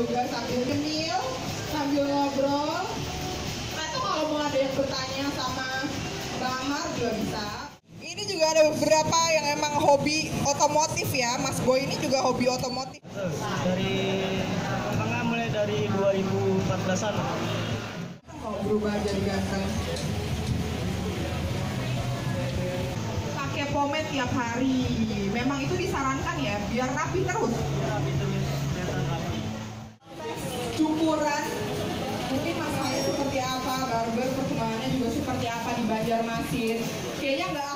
juga sambil gemil, sambil ngobrol. Atau kalau mau ada yang bertanya sama Bang Amar juga bisa. Ini juga ada beberapa yang emang hobi otomotif ya, Mas Boy ini juga hobi otomotif. Dari tengah mulai dari 2014-an. Kalau berubah jadi ganteng. Pakai pomade tiap hari, memang itu disarankan ya, biar rapi terus. Cukuran, mungkin masalahnya seperti apa, barber perkembangannya juga seperti apa di Banjarmasin. Kayaknya nggak